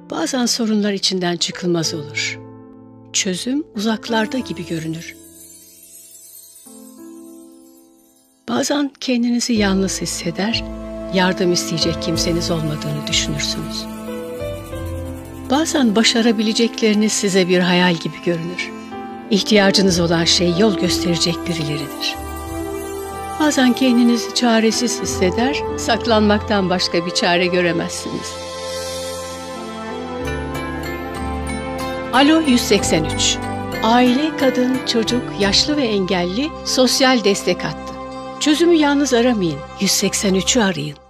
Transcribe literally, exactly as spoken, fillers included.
Bazen sorunlar içinden çıkılmaz olur. Çözüm uzaklarda gibi görünür. Bazen kendinizi yalnız hisseder, yardım isteyecek kimseniz olmadığını düşünürsünüz. Bazen başarabilecekleriniz size bir hayal gibi görünür. İhtiyacınız olan şey yol gösterecek birileridir. Bazen kendinizi çaresiz hisseder, saklanmaktan başka bir çare göremezsiniz. Alo yüz seksen üç. Aile, kadın, çocuk, yaşlı ve engelli sosyal destek hattı. Çözümü yalnız aramayın, yüz seksen üçü arayın.